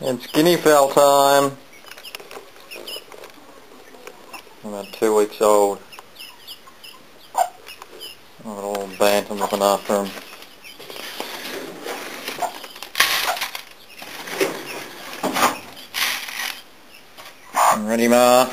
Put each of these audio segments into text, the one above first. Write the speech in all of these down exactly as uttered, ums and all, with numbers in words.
It's guinea fowl time. I'm about two weeks old. I've got a little bantam looking after him. Ready, Ma?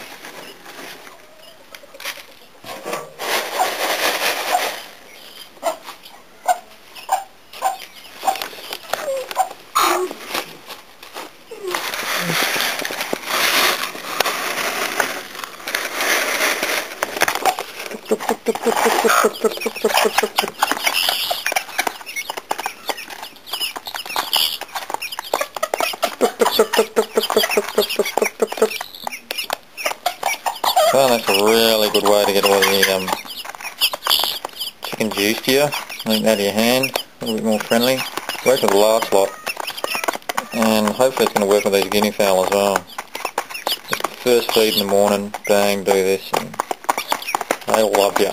Well, that's a really good way to get all the um, chicken juice to you. Leave that to your hand, a little bit more friendly. Work with the last lot, and hopefully it's going to work with these guinea fowl as well. Just first feed in the morning, bang, do this, and they'll love you.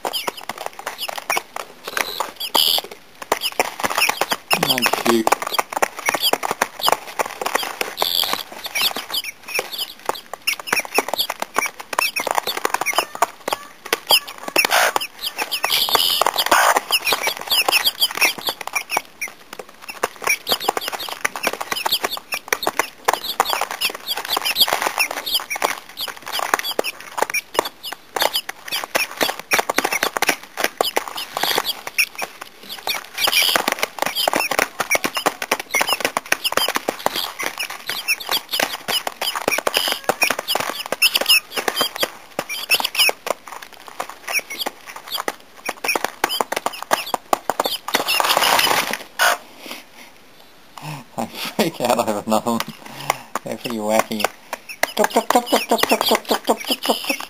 Oh, cute. I freak out over another one. They're pretty wacky. Tup, tup, tup, tup, tup, tup, tup, tup, tup, tup, tup, tup.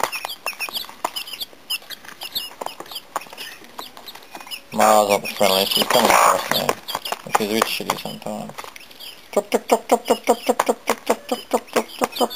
Mara's not the friendliest. She's coming across now. She's a bit shitty sometimes. Tup, tup, tup, tup, tup, tup, tup, tup, tup, tup, tup, tup, tup, tup.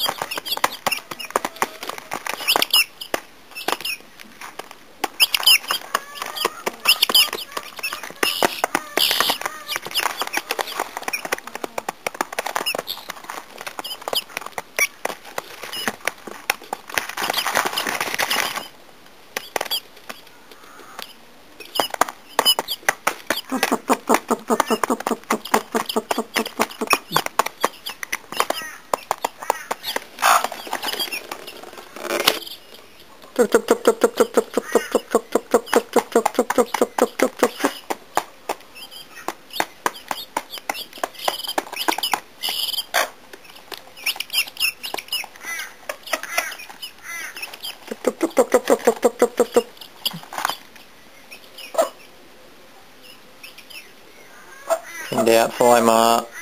Pinned out for Ma.